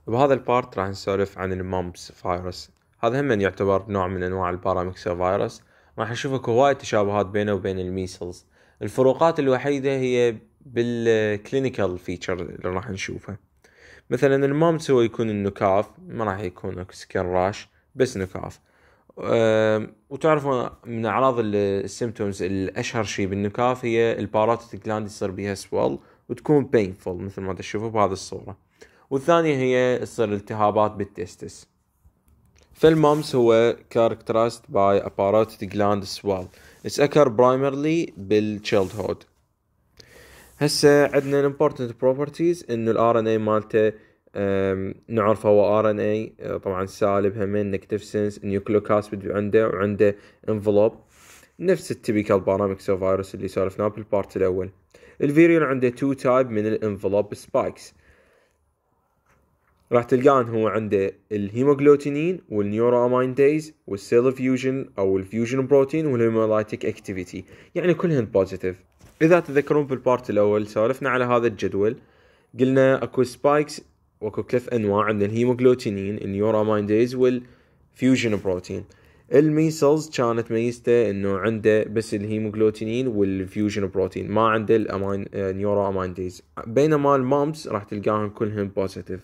بهذا البارت راح نسولف عن المامبس فيروس. هذا هم يعتبر نوع من انواع الباراميكسو فيروس. راح نشوف اكو هواي تشابهات بينه وبين الميسلز. الفروقات الوحيدة هي بالكلينيكال فيتشر اللي راح نشوفها. مثلا المامبس هو يكون النكاف، ما راح يكون سكن راش، بس نكاف. وتعرفون من اعراض السيمتومز الاشهر شيء بالنكاف هي الباروتيد جلاند يصير بيها سوال وتكون بينفول مثل ما تشوفوا بهذه الصورة. والثانية هي تصير التهابات بالتستس. فالمامس هو characterized by a parotid gland swell. It's occur primarily بالchildhood. هسه عندنا important properties انه ال RNA مالته نعرفه هو RNA طبعا سالب همين negative sense nucleocapsid عنده وعنده envelope نفس التيبيكال باراميكسو فيروس اللي سولفناه بالبارت الاول. الفيريون عنده 2 تايب من الانفلوب سبايكس. راح تلقاه هو عنده الهيموغلوتينين والنيورو امينديز والسيل فيوجن او الفيوجن بروتين والهيمولايتيك اكتيفيتي، يعني كلهن بوزيتيف. اذا تذكرون بالبارت الاول سولفنا على هذا الجدول، قلنا اكو سبايكس واكو 3 انواع، عندنا الهيموغلوتينين النيورو امينديز والفيوجن بروتين. الميسلز كانت ميزته انه عنده بس الهيموغلوتينين والفيوجن بروتين، ما عنده النيورو امينديز، بينما المامس راح تلقاهم كلهم بوزيتيف.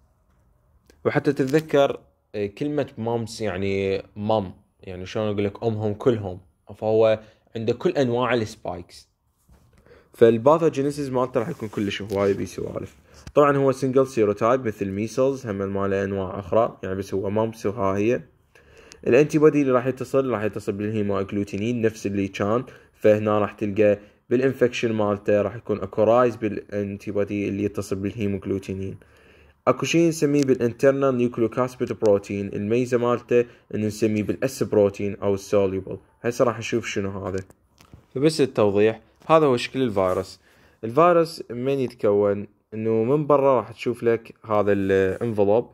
وحتى تتذكر كلمة مامس يعني مام، يعني شلون اقول لك امهم كلهم، فهو عنده كل انواع السبايكس. فالباثوجينيسيس مالته راح يكون كلش هواي بيسوالف. طبعا هو سنجل سيروتايب مثل ميسلز، هم ماله انواع اخرى يعني، بس هو مامس وها هي. الانتي بودي اللي راح يتصل بالهيموغلوتينين نفس اللي كان، فهنا راح تلقى بالانفكشن مالته راح يكون اكو رايز بالانتي بودي اللي يتصل بالهيموغلوتينين. اكو شيء نسميه بالانترنال نيوكليوكاسبيد بروتين، الميزه مالته انه نسميه بالاس بروتين او السوليبل. هسه راح نشوف شنو هذا. فبس التوضيح، هذا هو شكل الفيروس. الفيروس من يتكون انه من برا راح تشوف لك هذا الانفلوب،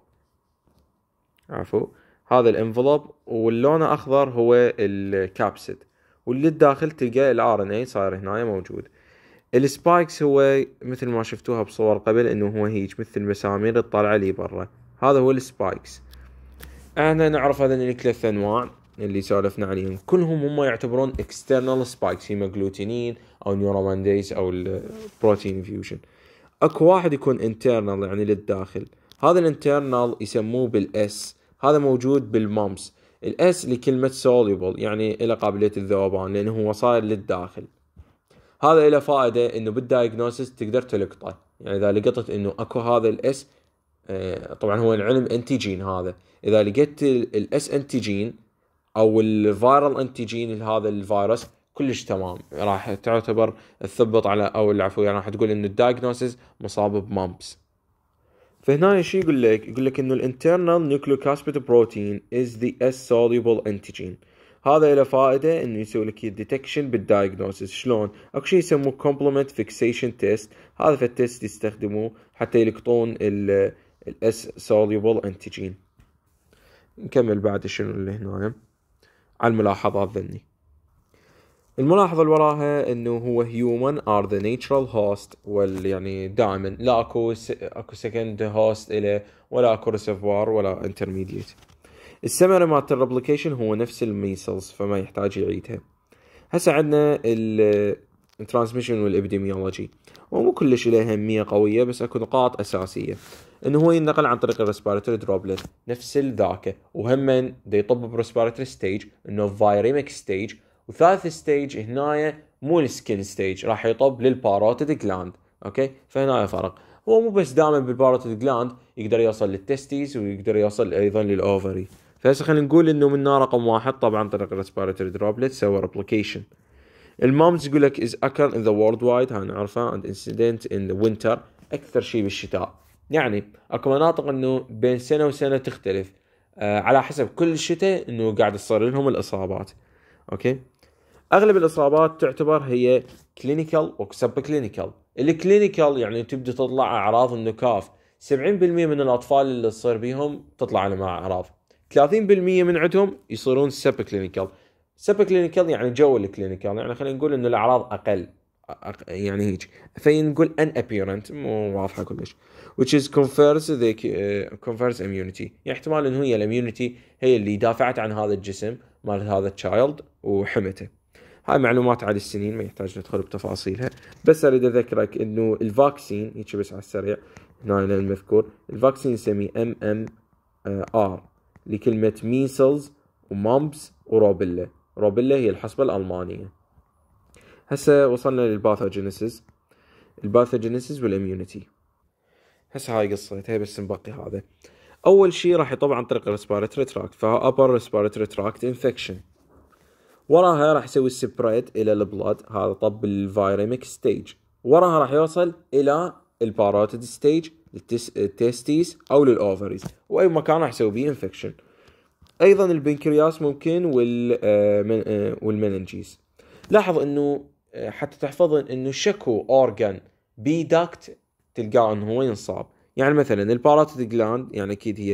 عفوا هذا الانفلوب، واللون اخضر هو الكابسيد، واللي الداخل تلقى الار ان اي صاير هنا موجود. السبايكس هو مثل ما شفتوها بصور قبل انه هو هيج مثل مسامير الطالعه لي برا، هذا هو السبايكس. احنا نعرف هذا الثلاث انواع اللي سولفنا عليهم، كلهم هم يعتبرون external spikes، هيموغلوتينين او نيورومانديز او البروتين فيوجن. اكو واحد يكون internal يعني للداخل، هذا الانترنال يسموه بالاس، هذا موجود بالمامس. الاس لكلمة soluble يعني له قابلية الذوبان لانه هو صاير للداخل. هذا له فائدة انه بالدايجنوسيس تقدر تلقطه، يعني اذا لقطت انه اكو هذا الاس، طبعا هو العلم انتيجين، هذا اذا لقيت الاس انتيجين او الفيرال انتيجين لهذا الفيروس كلش تمام، راح تعتبر تثبط على او العفو يعني راح تقول انه الدايجنوسيس مصاب بمامبس. فهنا ايش يقول لك؟ يقول لك انه الانترنال نيوكليوكاسبيد بروتين is the S-soluble antigen. هذا له فائدة انه يسوي لك الديتكشن بالدايجنوسيس. شلون؟ اكو شيء يسموه complement fixation test، هذا في التست يستخدموه حتى يلقطون ال S-soluble antigen. نكمل بعد شنو اللي هنا على الملاحظات ذني. الملاحظة اللي وراها انه هو human are the natural host، يعني دائما لا اكو second host له، ولا اكو reservoir ولا intermediate. السمرة مالت الريبليكيشن هو نفس الميسلز فما يحتاج يعيدها. هسه عندنا الترانسميشن والابيديميولوجي، ومو كلش له أهمية قوية، بس اكو نقاط اساسية انه هو ينقل عن طريق الريسبيراتوري دروبلت نفس الذاكة، وهم دا يطب بريسبيراتوري ستيج انه فايريميك ستيج، وثالث ستيج هنايا مو السكين ستيج، راح يطب للباروتيد جلاند. اوكي، فهنا فرق. هو مو بس دائما بالباروتيد جلاند، يقدر يوصل للتستيز ويقدر يوصل ايضا للاوفري. فهسه خلينا نقول انه منا رقم واحد طبعا طريق الريسبيراتوري دروبلت سوى ريبليكيشن. المامز يقول لك is occur in the worldwide، هاي نعرفها، and incident in the winter، اكثر شيء بالشتاء. يعني اكو مناطق انه بين سنه وسنه تختلف، على حسب كل شتاء انه قاعد تصير لهم الاصابات. اوكي، اغلب الاصابات تعتبر هي كلينيكال وسب كلينيكال. الكلينيكال يعني تبدا تطلع اعراض النكاف، 70% من الاطفال اللي تصير بيهم تطلع لهم اعراض، 30% من عندهم يصيرون سب كلينيكال. سب كلينيكال يعني جو الكلينيكال، يعني خلينا نقول انه الاعراض اقل، يعني هيك، فنقول unapparent مو واضحة كلش which is confers immunity. يعني احتمال انه هي الاميونيتي هي اللي دافعت عن هذا الجسم مال هذا التشايلد وحمته. هاي معلومات على السنين ما يحتاج ندخل بتفاصيلها، بس اريد اذكرك انه الفاكسين هيك بس على السريع هنا المذكور، الفاكسين نسميه MMR لكلمة ميسلز ومامبس وروبيلا. روبيلا هي الحصبة الألمانية. هسه وصلنا للباثوجينيسيس، الباثوجينيسيس والاميونيتي. هسه هاي قصتها بس نبقي هذا. اول شيء راح يطب عن طريق الريسبيراتوري تراكت، فهو upper respiratory tract infection. وراها راح يسوي سبريد الى البلد، هذا طب الفيريميك ستيج. وراها راح يوصل الى الباروتيد ستيج، التستيس او للاوفريز، واي مكان راح يسوي بيه انفكشن. ايضا البنكرياس ممكن والمننجيز. لاحظ انه حتى تحفظن انه شكو اورجان بي داكت تلقاه انه هو ينصاب. يعني مثلا الباروتيد جلاند يعني اكيد هي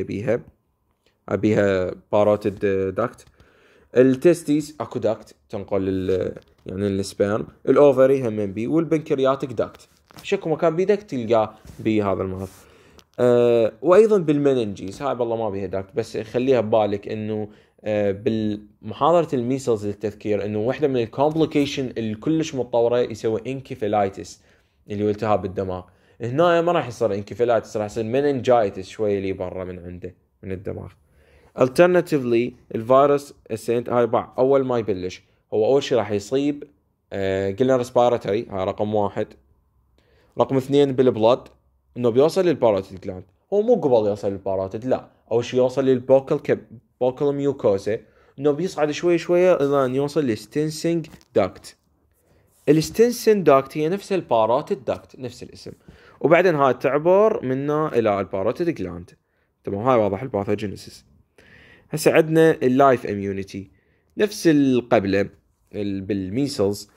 بيها باروتيد داكت. التستيس اكو داكت تنقل يعني السبيرم. الاوفري هم بي، والبنكرياتيك داكت شكو مكان بي داكت تلقاه بهذا المرض. وايضا بالمننجيز هاي والله ما بيها داكت، بس خليها ببالك انه بالمحاضرة الميسلز للتذكير انه واحدة من الكومبليكيشن الكلش متطورة يسوي انكيفلايتس اللي هو التهاب الدماغ. هنا ما راح يصير انكيفلايتس، راح يصير مننجايتس شوية اللي برا من عنده من الدماغ. alternatively الفيروس السنت هاي اول ما يبلش هو اول شيء راح يصيب قلنا ريسبيراتوري، هاي رقم 1. رقم 2 بالبلد انه بيوصل للباروتيد جلاند. هو مو قبل يوصل للباروتيد، لا، اول شيء يوصل للبوكال ميوكوزا، انه بيصعد شوي شويه الى ان يوصل للستنسنج داكت. الستنسنج داكت هي نفس الباروتيد داكت، نفس الاسم، وبعدين هاي تعبر منه الى الباروتيد جلاند. تمام، هاي واضح الباثوجينيسيس. هسه عندنا اللايف اميونيتي نفس القبله بالميسلز.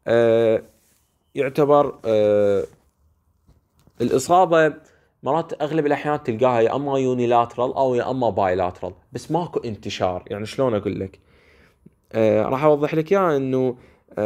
يعتبر الإصابة مرات أغلب الأحيان تلقاها يا أما يونيلاترال أو يا أما بايلاترال، بس ماكو انتشار. يعني شلون أقول لك؟ راح أوضح لك إياها إنه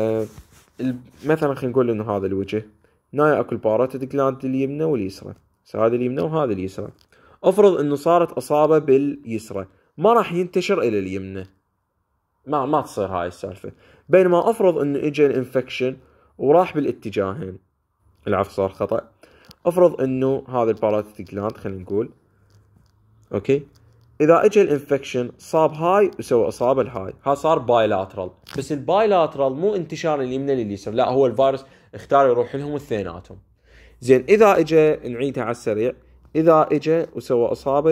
مثلا خلينا نقول إنه هذا الوجه هنا أكو الباروتيد جلاند اليمنى واليسرى، هذا اليمنى وهذا اليسرى. أفرض إنه صارت إصابة باليسرى ما راح ينتشر إلى اليمنى، ما تصير هاي السالفة. بينما أفرض إنه إجا الانفكشن وراح بالاتجاهين، العفو صار خطأ. افرض انه هذا الباروتيد جلاند خلينا نقول اوكي، اذا اجى الانفكشن صاب هاي وسوى اصابه الهاي، ها صار بايلاترال. بس البايلاترال مو انتشار اليمنى لليسار، لا، هو الفيروس اختار يروح لهم الاثنيناتهم. زين، اذا اجى نعيدها على السريع، اذا اجى وسوى اصابه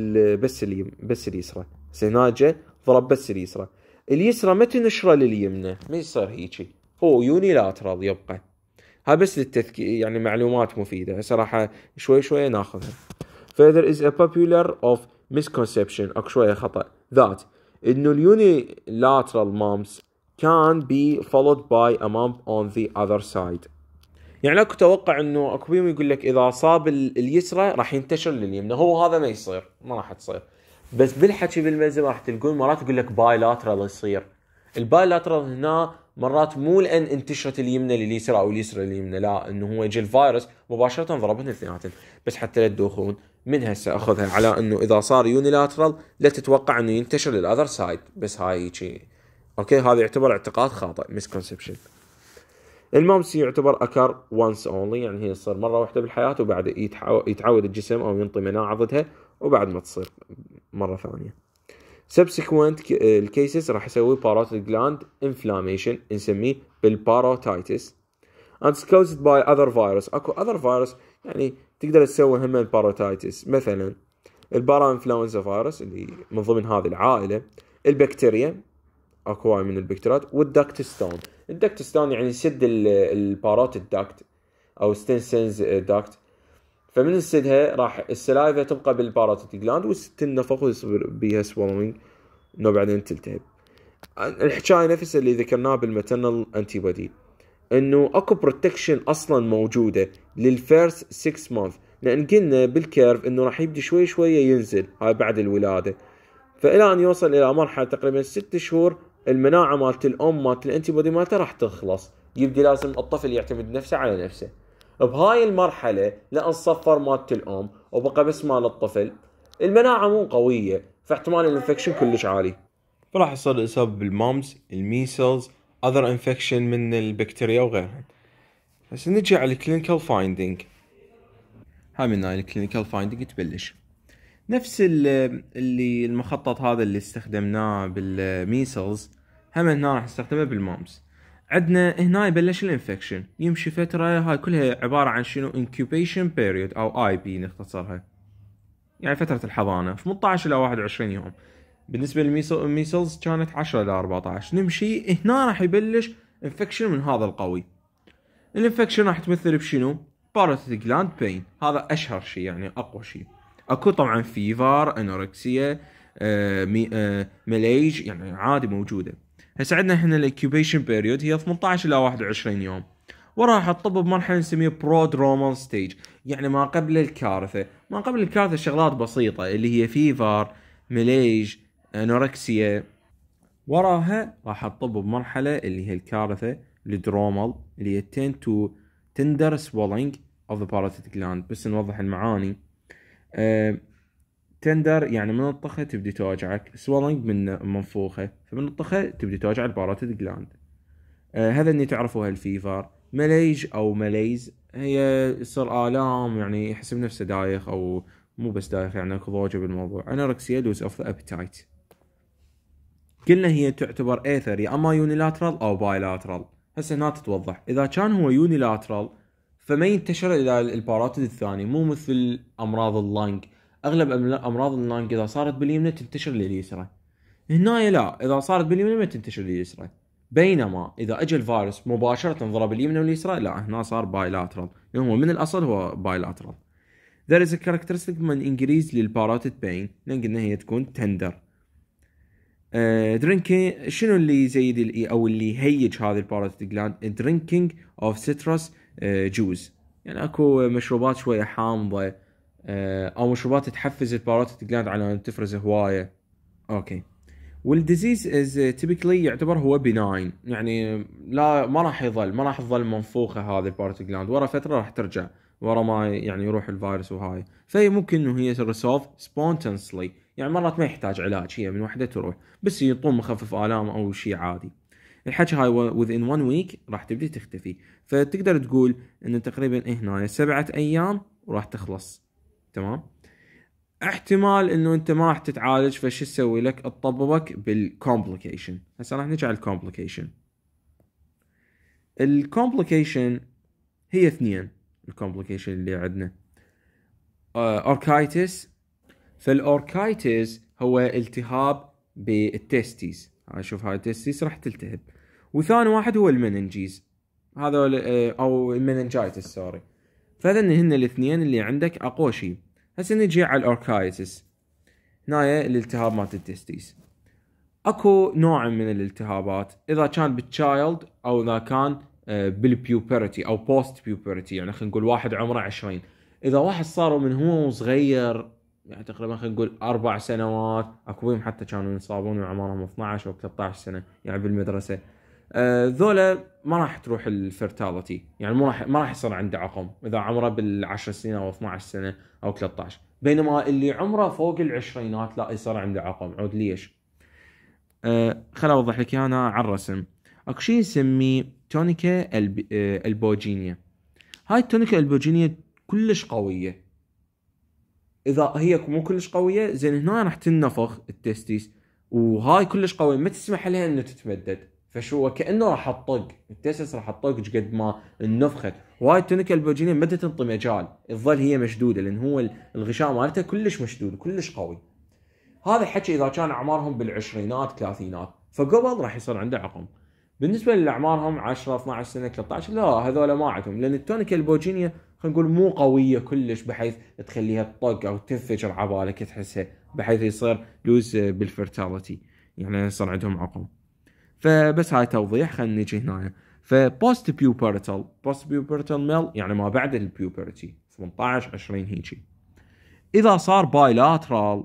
بس اليسرى، هنا اجى ضرب بس اليسرى ما تنشره لليمنى، ما يصير هيجي، هو يونيلاترال يبقى. هاي بس للتذكير، يعني معلومات مفيدة هسه راح شوي ناخذها. Further is a popular of misconception، اكو شوية خطأ، that انه unilateral mumps can be followed by a mump on the other side. يعني اكو توقع انه اكو بيهم يقول لك اذا صاب اليسرى راح ينتشر لليمنى، هو هذا ما يصير، ما راح تصير. بس بالحكي بالمنزل راح تلقون مرات يقول لك بايلاترال يصير. البايلاترال هنا مرات مو لان انتشرت اليمنى لليسرى او اليسرى لليمنى، لا، انه هو يجي الفيروس مباشره ضربهم الاثنيناتين. بس حتى لا تدوخون من هسه اخذها على انه اذا صار يونيلاترال لا تتوقع انه ينتشر للاذر سايد، بس هاي شيء اوكي، هذا يعتبر اعتقاد خاطئ، مسكونسبشن. المامس يعتبر اكر وانس اونلي، يعني هي تصير مره واحده بالحياه وبعد يتعود الجسم او ينطي مناعه ضدها وبعد ما تصير مره ثانيه. subsequent الكيسز راح يسوي باروتيد gland inflammation نسميه بالباروتايتس and caused by other virus. اكو other virus يعني تقدر تسوي هم الباروتايتس، مثلا البارا انفلونزا فيروس اللي من ضمن هذه العائله، البكتيريا اكو من البكتيريات، والداكتستون. الداكتستون يعني يسد الباروتيد داكت او ستنسنز داكت، فمن نسدها راح السلايفة تبقى بالباروتيد جلاند وتنفخ ويصير بيها سوالوينج انه بعدين تلتهب. الحكاية نفسها اللي ذكرناها بالماترنال انتي بودي، انه اكو بروتكشن اصلا موجودة للفيرست 6 مانث، لان قلنا بالكيرف انه راح يبدي شوي شوية ينزل هاي بعد الولادة، فإلى ان يوصل الى مرحلة تقريبا 6 شهور المناعة مالت الام مالت الانتي بودي مالته راح تخلص، يبدي لازم الطفل يعتمد نفسه على نفسه. بهاي المرحلة لأن صفر مالت الأم وبقى بس مال الطفل، المناعة مو قوية، فاحتمال الانفكشن كلش عالي، فراح يصير الإصابة بالمامز، الميسلز، other infection من البكتيريا وغيرها. هسه نجي على الكلينيكال فايندينج. هاي من هاي الكلينيكال فايندينج تبلش نفس اللي المخطط هذا اللي استخدمناه بالميسلز، هم هنا راح نستخدمه بالمامز. عندنا هنا يبلش الانفكشن، يمشي فترة، هاي كلها عبارة عن شنو incubation period او اي بي نختصرها، يعني فترة الحضانة 18 إلى 21 يوم. بالنسبة للميسلز كانت 10 إلى 14. نمشي هنا راح يبلش انفكشن من هذا القوي. الانفكشن راح تمثل بشنو؟ باراسيتيك جلاند بين، هذا أشهر شيء يعني أقوى شيء. أكو طبعا فيفر، أنوركسيا، ميليج، يعني عادي موجودة. هسه عندنا هنا الانكيوبيشن بيريود هي 18 إلى 21 يوم. وراح الطب بمرحلة نسميها برودرومال ستيج، يعني ما قبل الكارثة. ما قبل الكارثة شغلات بسيطة اللي هي فيفر، ميليج، أنوركسيا. وراها راح الطب بمرحلة اللي هي الكارثة الدرومال، اللي هي tend to tender swelling of the parotid gland. بس نوضح المعاني. تندر يعني من الطخة تبدي توجعك، swelling من منفوخة، فمن الطخة تبدي توجع البارotid جلاند. هذا اللي تعرفوها الفيفر. مليج او مليز هي يصير آلام، يعني يحس بنفسه دايخ، او مو بس دايخ يعني اكو ضوجة بالموضوع. انوركسيا lose of the appetite. قلنا هي تعتبر ايثر يا اما يونيلاترال او بايلاترال. هسه هنا تتوضح اذا كان هو يونيلاترال فما ينتشر الى الباراتيد الثاني، مو مثل امراض اللنج. اغلب امراض اللنج اذا صارت باليمنى تنتشر لليسرى، هنا لا، اذا صارت باليمنى ما تنتشر لليسرى. بينما اذا اجى الفيروس مباشره ضرب اليمنى واليسرى، لا هنا صار بايلاترال، لانه هو من الاصل هو بايلاترال. There is a characteristic من انجريز للباراتيد بين، لان قلنا هي تكون تندر. درينكينج، شنو اللي يزيد او اللي يهيج هذه الباراتيد جلاند؟ درينكينج اوف سيترس جوز، يعني اكو مشروبات شويه حامضه، او مشروبات تحفز الباراتيد جلاند على ان تفرز هوايه. اوكي. والديزيز از تيبيكلي يعتبر هو بناين، يعني لا ما راح تظل منفوخه هذه الباراتيد جلاند، ورا فتره راح ترجع، ورا ما يعني يروح الفيروس وهاي. فهي ممكن انه هي ريسولف سبونتنسلي، يعني مرات ما يحتاج علاج، هي من وحده تروح، بس يعطون مخفف الام او شيء عادي. الحكي هاي within 1 week راح تبدي تختفي، فتقدر تقول ان تقريبا هنا 7 ايام وراح تخلص. تمام. احتمال انه انت ما راح تتعالج، فش تسوي لك؟ تطببك بالكومبليكيشن. هسه راح نجي على الكومبليكيشن. الكومبليكيشن هي اثنين. الكومبليكيشن اللي عندنا اوركايتس. فالاوركايتس هو التهاب بالتستيس، شوف هاي التستيس راح تلتهب. وثاني واحد هو المننجيز، هذا او المننجايتس سوري. فهذن هن الاثنين اللي عندك اقوى شيء. هسه نجي على الاوركايتس. هنا الالتهاب مالت التستيس. اكو نوع من الالتهابات، اذا كان بالتشايلد او اذا كان بالبيوبرتي او بوست بيوبرتي، يعني خلينا نقول واحد عمره 20. اذا واحد صار من هو صغير، يعني تقريبا خلينا نقول 4 سنوات، اكو بهم حتى كانوا ينصابون وعمرهم 12 او 13 سنه يعني بالمدرسه، ذولا ما راح تروح الفيرتاليتي، يعني ما راح يصير عنده عقم اذا عمره بال10 سنين او 12 سنه او 13. بينما اللي عمره فوق العشرينات لا يصير عنده عقم. عود ليش؟ خل اوضح لك انا على الرسم. اكو شيء نسميه تونيكا البوجينيا. هاي التونيكا البوجينيا كلش قويه. اذا هي مو كلش قويه زين، هنا راح تنفخ التستيس، وهاي كلش قويه ما تسمح لها انه تتمدد، فشو كانه راح تطق التستيس، راح تطق قد ما النفخت. وهاي التونيكا البوجينيا ما تنطي مجال تظل هي مشدوده، لان هو الغشاء مالتها كلش مشدود كلش قوي. هذا حكي اذا كان اعمارهم بالعشرينات ثلاثينات، فقبل راح يصير عنده عقم. بالنسبه اللي اعمارهم 10 12 سنه 13 لا، هذول ما عندهم، لان التونيكا البوجينيا خلينا نقول مو قويه كلش بحيث تخليها تطق او تنفجر عبالك تحسها، بحيث يصير لوز بالفيرتاليتي، يعني يصير عندهم عقم. فبس هاي توضيح. خلينا نجي هنا. فبوست بيوبرتال ميل يعني ما بعد البيوبرتي 18 20 هيجي. اذا صار بايلاترال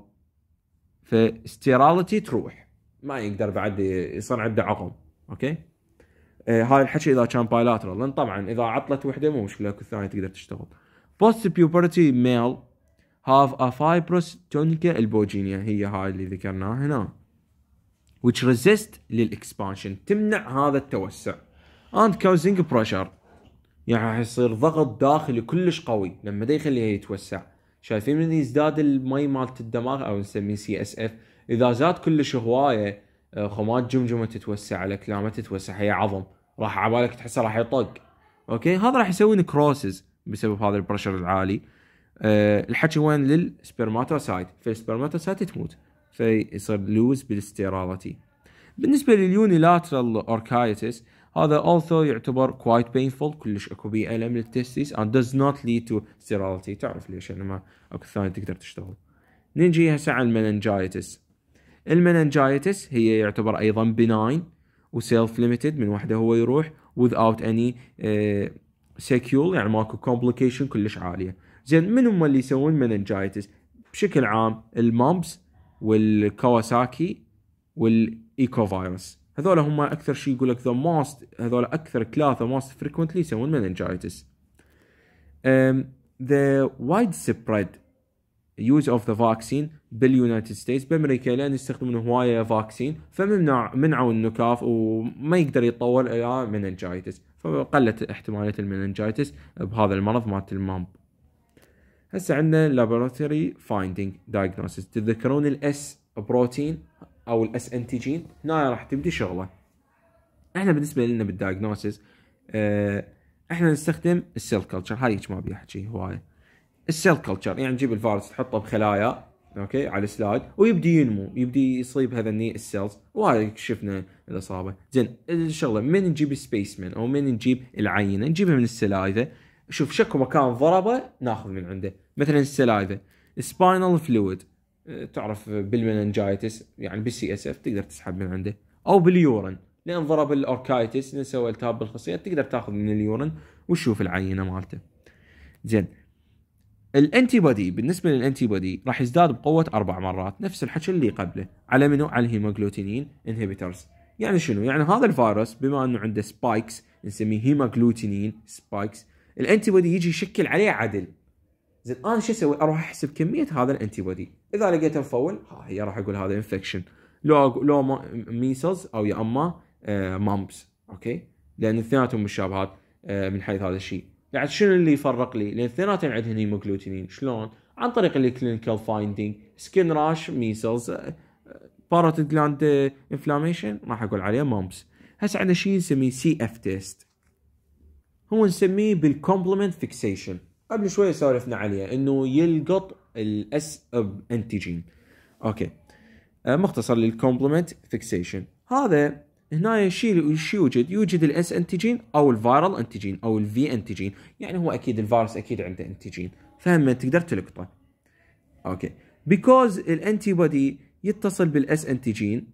فستيراليتي تروح، ما يقدر بعد يصير عنده عقم. اوكي. هاي الحكي اذا كان بايلاترال، لان طبعا اذا عطلت وحده مو مشكله الثانيه تقدر تشتغل. بوست بيوبرتي ميل have a fibrous tunica albuginea، هي هاي اللي ذكرناها هنا، which resist للاكسبانشن، تمنع هذا التوسع، and causing pressure، يعني راح يصير ضغط داخلي كلش قوي لما دا يخليها يتوسع. شايفين من يزداد المي مالت الدماغ او نسميه CSF، اذا زاد كلش هوايه خمات جمجمه تتوسع، الاكلامه تتوسع، هي عظم، راح عبالك تحسه راح يطق. اوكي، هذا راح يسوي نكروسز بسبب هذا البريشر العالي. الحكي وين للسبرماتوسايت، فالسبرماتوسايت تموت فيصير لوز بالاستيراليتي. بالنسبه لليونيلاترال اوركايتس، هذا also يعتبر quite painful، كلش اكو بيه الم للتستيس and does not lead to sterility. تعرف ليش؟ لان ما اكو ثاني تقدر تشتغل. نجي هسه على المننجايتس. المننجايتس هي يعتبر ايضا بناين وسيلف ليميتد، من وحده هو يروح without any sequel، يعني ماكو complication كلش عاليه. زين، من هم اللي يسوون مننجايتس بشكل عام؟ المامبس والكواساكي والايكو فيروس، هذول هم اكثر شيء يقول لك هذول اكثر ثلاثه most frequently يسوون meningitis. The widespread use of the vaccine باليونايتد ستيتس، بامريكا لان يستخدمون هوايه فاكسين فمنعوا النكاف وما يقدر يتطور الى meningitis، فقلت احتماليه المننجايتس بهذا المرض مالت المامب. هسه عندنا laboratory finding diagnosis. تتذكرون الاس بروتين او الاس انتيجين؟ هنا راح تبدي شغله. احنا بالنسبه لنا بالدايجنوسيس احنا نستخدم السيل كلتشر، هاي ما ابي احكي هوايه. السيل كلتشر يعني نجيب الفيروس تحطه بخلايا اوكي على السلايد ويبدي ينمو، يبدي يصيب هذني السيلز، وهاي شفنا الاصابه. زين، الشغله من نجيب سبيسمن او من نجيب العينه، نجيبها من السلايفه. شوف شكو مكان ضربه ناخذ من عنده، مثلا السلايفه، سباينال فلويد تعرف بالمننجايتس يعني بالCSF تقدر تسحب من عنده، او باليورن لان ضرب الاوركايتس نسوي التهاب بالخصيه، تقدر تاخذ من اليورن وتشوف العينه مالته. زين، الانتي بودي، بالنسبه للانتي بودي راح يزداد بقوه 4 مرات، نفس الحكي اللي قبله، على منو؟ على الهيموغلوتينين انهبيترز. يعني شنو؟ يعني هذا الفيروس بما انه عنده سبايكس نسميه هيموغلوتينين سبايكس، الانتي بودي يجي يشكل عليه عدل. زين، انا شو اسوي؟ اروح احسب كميه هذا الانتي بودي، اذا لقيته مفول هي راح اقول هذا انفكشن، لو ميسلز او يا اما مامبس، اوكي، لان اثنيناتهم مشابهات من حيث هذا الشيء. يعني شنو اللي يفرق لي؟ لان اثنيناتهم عندهم هيموغلوتينين، شلون؟ عن طريق الكلينيكال فايندينج، سكين راش ميسلز، باروتيد جلاند انفلاميشن راح اقول عليه مامبس. هسه عندنا شيء نسميه CF تيست، هو نسميه بالكومبلمنت فيكسيشن، قبل شويه سولفنا عليه انه يلقط الاس انتيجين. اوكي، مختصر للكومبلمنت فيكسيشن. هذا هنا شيء يوجد الاس انتيجين او الفيرال انتيجين او الفي انتيجين، يعني هو اكيد الفيروس اكيد عنده انتيجين، فهم تقدر تلقطه. اوكي، بيكوز الانتي بودي يتصل بالاس انتيجين،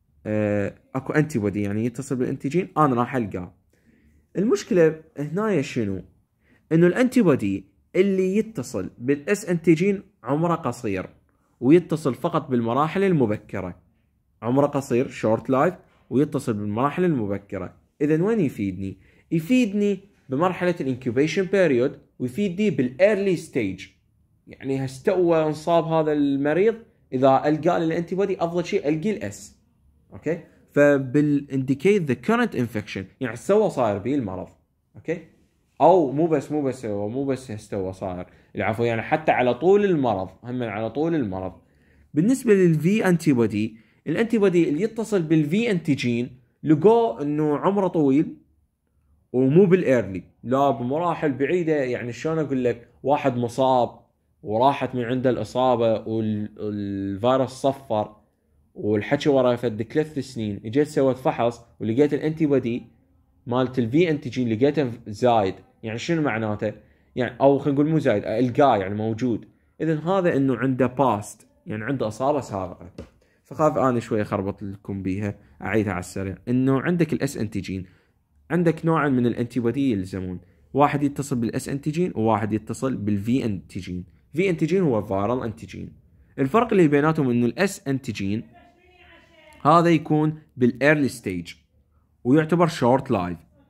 اكو انتي بودي يعني يتصل بالانتيجين، انا راح القاه. المشكله هنا شنو؟ انه الانتي بودي اللي يتصل بالاس انتيجين عمره قصير، ويتصل فقط بالمراحل المبكره، عمره قصير شورت لايف، ويتصل بالمراحل المبكره. اذا وين يفيدني؟ يفيدني بمرحله الانكوبيشن بيريود، ويفيدني بالايرلي ستيج، يعني هستوى انصاب هذا المريض اذا القى الانتي بودي افضل شيء القي الاس. اوكي، فبالانديكيت ذا كورنت انفكشن، يعني سوى صاير به المرض. اوكي، او مو بس هستوى صاير العفو، يعني حتى على طول المرض، هم على طول المرض. بالنسبه للفي انتي بودي، الانتي بودي اللي يتصل بالفي انتيجين لقوا انه عمره طويل ومو بالايرلي، لا بمراحل بعيده. يعني شلون اقول لك؟ واحد مصاب وراحت من عنده الاصابه والفيروس صفر والحكي ورا فد 3 سنين، اجيت سويت فحص ولقيت الانتي بودي مالت الفي انتيجين لقيته زايد. يعني شنو معناته؟ يعني او خلينا نقول مو زايد، القاه يعني موجود. اذا هذا انه عنده باست، يعني عنده اصابه سابقه. فخاف انا شويه خربط لكم بيها، اعيدها على السريع. انه عندك الاس انتيجين، عندك نوعا من الانتي بودي يلزمون، واحد يتصل بالاس انتيجين وواحد يتصل بالفي انتيجين. في انتيجين هو فيرال انتيجين. الفرق اللي بيناتهم انه الاس انتيجين هذا يكون بالايرلي ستيج ويعتبر شورت لايف،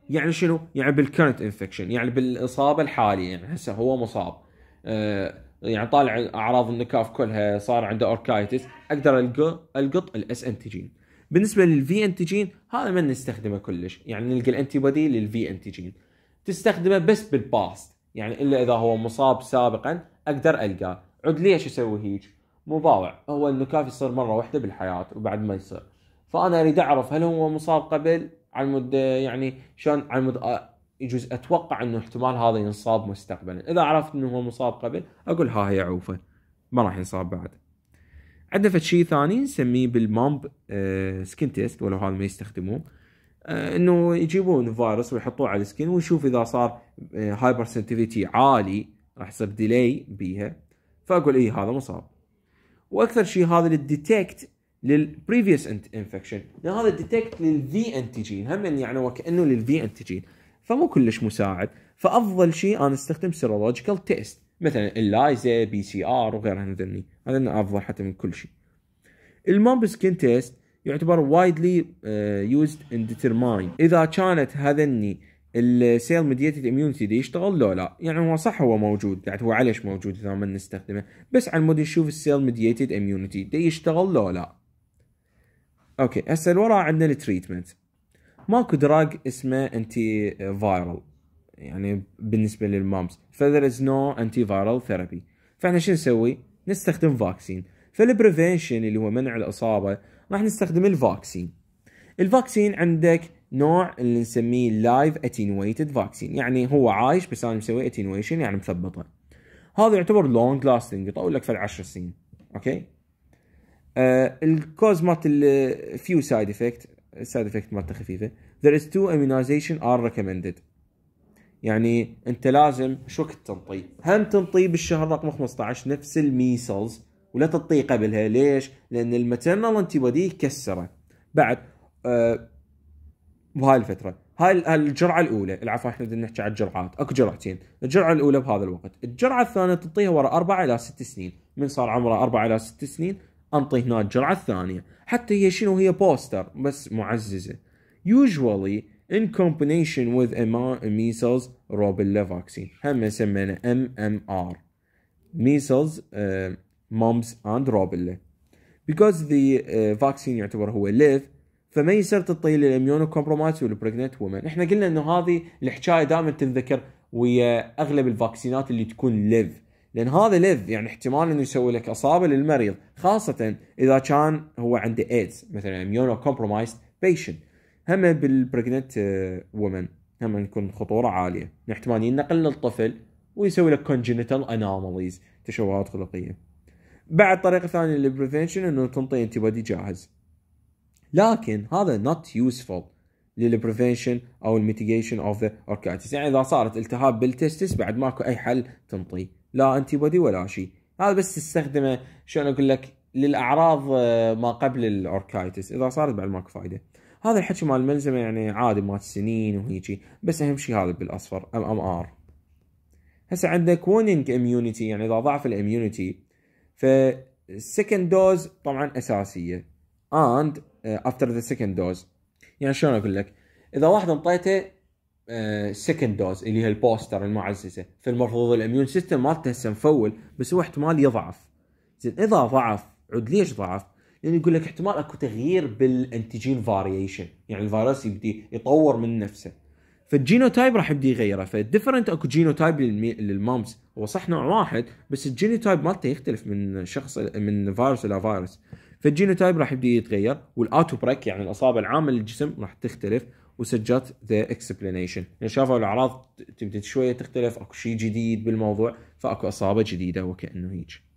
يعني شنو؟ يعني بالكرنت انفكشن، يعني بالاصابه الحاليه، يعني هسه هو مصاب، يعني طالع اعراض النكاف كلها، صار عنده اوركايتس، اقدر القط الاس انتيجين. بالنسبه للفي انتيجين هذا ما نستخدمه كلش، يعني نلقى الانتي بودي للفي انتيجين تستخدمه بس بالباست، يعني الا اذا هو مصاب سابقا اقدر القاه. عد ليش اسوي هيك؟ مباوع، هو النكاف يصير مره واحده بالحياه وبعد ما يصير، فانا اريد اعرف هل هو مصاب قبل، على مود يعني شلون على مود يجوز اتوقع انه احتمال هذا ينصاب مستقبلا. اذا عرفت انه هو مصاب قبل اقول ها هي عوفه، ما راح ينصاب بعد. عندنا فد شيء ثاني نسميه بالمامب سكين تيست، ولو هذا ما يستخدموه، انه يجيبون فيروس ويحطوه على السكين ويشوف اذا صار هايبر سنسيتيفيتي عالي راح يصير ديلي بيها، فاقول اي هذا مصاب. واكثر شيء هذا للديتكت للبريفيوس انفكشن، لان هذا ديتكت للفي انتيجين هم، يعني وكانه للفي انتيجين، فمو كلش مساعد. فافضل شيء انا استخدم سيرولوجيكال تيست، مثلا اللايزا، بي سي ار وغيرها هذني، هذا افضل حتى من كل شيء. الموب سكين تيست يعتبر وايدلي يوزد ان ديترماين اذا كانت هذني السيل ميديتد اميونيتي دي يشتغل لو لا. يعني هو صح هو موجود، يعني هو عليش موجود اذا ما نستخدمه، بس على المود نشوف السيل ميديتد اميونيتي دي يشتغل لو لا. اوكي هسه الورا عندنا التريتمنت. ماكو دراج اسمه انتي فايرال يعني بالنسبه للمامس، فذر از نو انتي فايرال ثيرابي. فاحنا شو نسوي؟ نستخدم فاكسين. فالبريفنشن اللي هو منع الاصابه راح نستخدم الفاكسين. الفاكسين عندك نوع اللي نسميه لايف اتينويتد فاكسين، يعني هو عايش بس انا مسوي اتينويشن يعني مثبطه. هذا يعتبر لونج لاستنج، يطول لك في 10 سنين. اوكي الكوز مالت الفيو سايد افكت، السايد افكت مالته خفيفه. there is two immunization are recommended، يعني انت لازم شو وقت تنطي؟ هم تنطي بالشهر رقم 15 نفس الميسلز، ولا تنطي قبلها. ليش؟ لان الماتيرنال انتي بودي كسره بعد بهاي الفتره. هاي الجرعه الاولى، العفو احنا بدنا نحكي على الجرعات، اكو جرعتين. الجرعه الاولى بهذا الوقت، الجرعه الثانيه تنطيها ورا 4 الى 6 سنين. من صار عمره 4 الى 6 سنين انطي هنا الجرعه الثانيه، حتى هي شنو؟ هي بوستر بس معززه. usually in combination with measles rubella vaccine، هم يسمونه MMR، measles mumps and rubella. because the vaccine يعتبر هو live، فما يصير تطي للاميونو كومبرومايز والبريجننت وومن. احنا قلنا انه هذه الحكايه دائما تنذكر ويا اغلب الفاكسينات اللي تكون ليف، لان هذا ليف يعني احتمال انه يسوي لك اصابه للمريض، خاصه اذا كان هو عنده ايدز مثلا اميونو كومبرومايز بيشنت. هم بالبريجننت وومن هم يكون خطوره عاليه، احتمال ينقل للطفل ويسوي لك congenital anomalies، تشوهات خلقيه. بعد طريقه ثانيه للبريفنشن انه تنطي انتي بودي جاهز، لكن هذا not useful للبريفنشن او الميتيجيشن اوف ذا اوركايتس. يعني اذا صارت التهاب بالتستس بعد ماكو اي حل تنطي لا انتي بودي ولا شيء، هذا بس تستخدمه شلون اقول لك للاعراض ما قبل الاوركايتس، اذا صارت بعد ماكو فايده. هذا الحكي مال الملزمه يعني عادي مال سنين وهيجي، بس اهم شيء هذا بالاصفر MMR. هسه عندك waning immunity، يعني اذا ضعف الاميونيتي، فالسكند دوز طبعا اساسيه and after the second dose. يعني شلون اقول لك؟ اذا واحد انطيته second dose اللي هي البوستر المعززه، فالمفروض الاميون سيستم مالته هسه مفول، بس هو احتمال يضعف. زين اذا ضعف، عود ليش ضعف؟ لان يقول لك احتمال اكو تغيير بالانتيجين فاريشن، يعني الفيروس يبدي يطور من نفسه، فالجينوتايب راح يبدي يغيره. فالديفرنت اكو جينوتايب للمامس، هو صح نوع واحد بس الجينوتايب مالته يختلف من شخص من فيروس الى فيروس، فالجينوتايب راح يبدي يتغير، والاوتو بريك يعني الاصابه العامه للجسم راح تختلف. وسجلت ذا اكسبلانيشن، يعني شافوا الاعراض تبدا شويه تختلف، اكو شيء جديد بالموضوع، فاكو اصابه جديده وكانه هيك.